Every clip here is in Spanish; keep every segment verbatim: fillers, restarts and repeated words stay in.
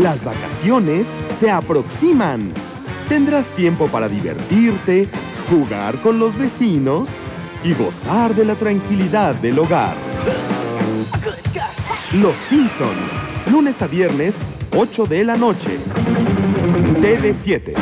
Las vacaciones se aproximan. Tendrás tiempo para divertirte, jugar con los vecinos y gozar de la tranquilidad del hogar. Los Simpsons, lunes a viernes, ocho de la noche. T V siete.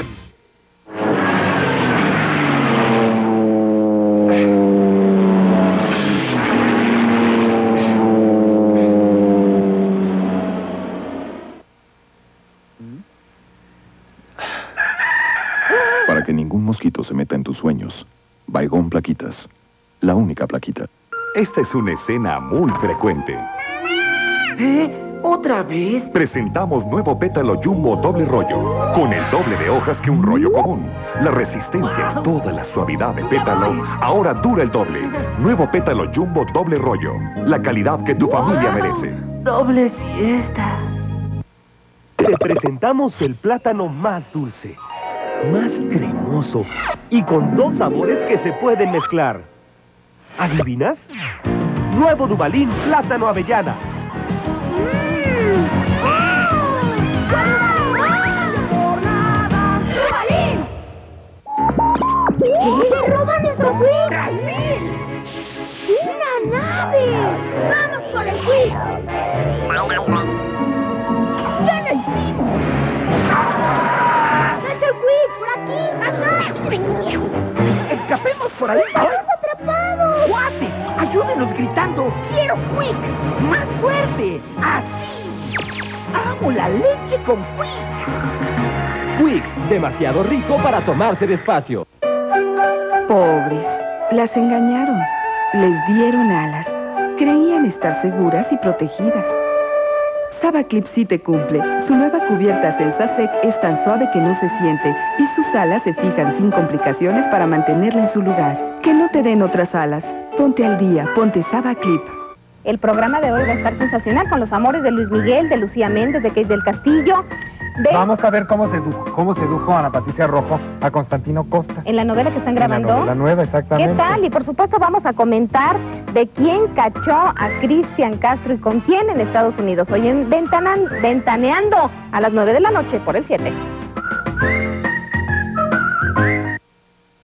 Para que ningún mosquito se meta en tus sueños, Baygon Plaquitas, la única plaquita. Esta es una escena muy frecuente. ¿Eh? ¿Otra vez? Presentamos nuevo pétalo Jumbo doble rollo, con el doble de hojas que un rollo común. La resistencia y toda la suavidad de pétalo ahora dura el doble. Nuevo pétalo Jumbo doble rollo, la calidad que tu familia merece. Doble siesta. Te presentamos el plátano más dulce, más cremoso y con dos sabores que se pueden mezclar. ¿Adivinas? Nuevo Dubalín Plátano Avellana. ¿Qué? ¡Roban nuestro Quick! ¡Una nave! ¡Vamos por el Quick! ¡Ya lo hicimos! ¡Nuestro Quick! ¡Por aquí! ¡Ajá! ¡Escapemos por ahí! ¡Estamos atrapados! ¡Cuate! ¡Ayúdenos gritando! ¡Quiero Quick! ¡Más fuerte! ¡Así! ¡Amo la leche con Quick! Quick, demasiado rico para tomarse despacio. Pobres, las engañaron, les dieron alas, creían estar seguras y protegidas. Saba Clip sí te cumple. Su nueva cubierta Sensasec es tan suave que no se siente y sus alas se fijan sin complicaciones para mantenerla en su lugar. Que no te den otras alas. Ponte al día, ponte Saba Clip. El programa de hoy va a estar sensacional con los amores de Luis Miguel, de Lucía Méndez, de Kate del Castillo. De... Vamos a ver cómo sedujo, cómo sedujo a Ana Patricia Rojo a Constantino Costa. En la novela que están grabando. En la novela nueva, exactamente. ¿Qué tal? Y por supuesto vamos a comentar de quién cachó a Cristian Castro y con quién en Estados Unidos. Hoy en Ventanan, Ventaneando a las nueve de la noche por el siete.